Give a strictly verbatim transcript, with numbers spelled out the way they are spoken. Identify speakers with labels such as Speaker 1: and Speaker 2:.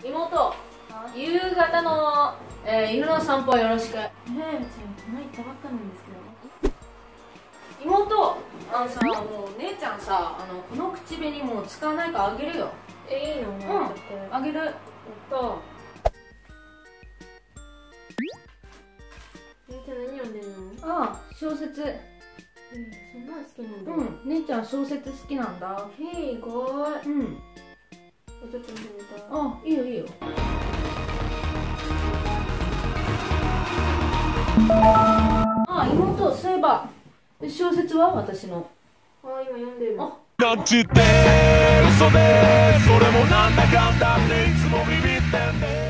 Speaker 1: 妹、夕方の、えー、犬の散歩よろしく。え
Speaker 2: えー、うちこの行ったばっかなんですけど。
Speaker 1: 妹、あのさ、もう姉ちゃんさ、あのこの口紅もう使わないからあげるよ。
Speaker 2: え、いいの？もうちょっと。
Speaker 1: あげる。やった。
Speaker 2: 姉ちゃん何読んでんの？
Speaker 1: ああ、小説。
Speaker 2: うん、そんなの好きなんだ。
Speaker 1: うん、姉ちゃん小説好きなんだ。
Speaker 2: へえ、意外。
Speaker 1: うん。
Speaker 2: ちょっと見てみたい。
Speaker 1: あ、いいよいいよ。あ、妹、そういえば小説は私の。
Speaker 2: あ、今読んでる。
Speaker 1: あ、
Speaker 3: ガチで嘘でそれもなんだかんだっていつもビビってんで